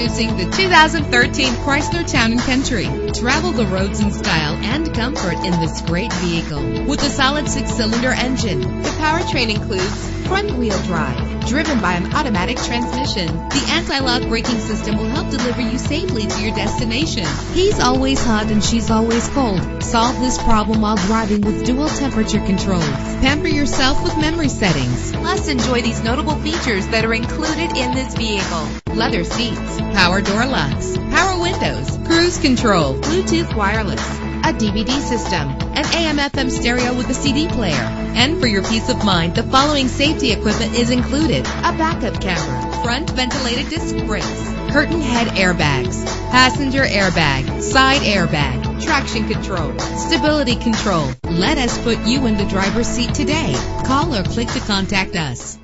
Introducing the 2013 Chrysler Town & Country. Travel the roads in style and comfort in this great vehicle. With a solid 6-cylinder engine, the powertrain includes front-wheel drive, driven by an automatic transmission. The anti-lock braking system will help deliver you safely to your destination. He's always hot and she's always cold. Solve this problem while driving with dual temperature controls. Pamper yourself with memory settings. Plus, enjoy these notable features that are included in this vehicle: leather seats, power door locks, power windows, cruise control, Bluetooth wireless, a DVD system, an AM/FM stereo with a CD player. And for your peace of mind, the following safety equipment is included: a backup camera, front ventilated disc brakes, curtain head airbags, passenger airbag, side airbag, traction control, stability control. Let us put you in the driver's seat today. Call or click to contact us.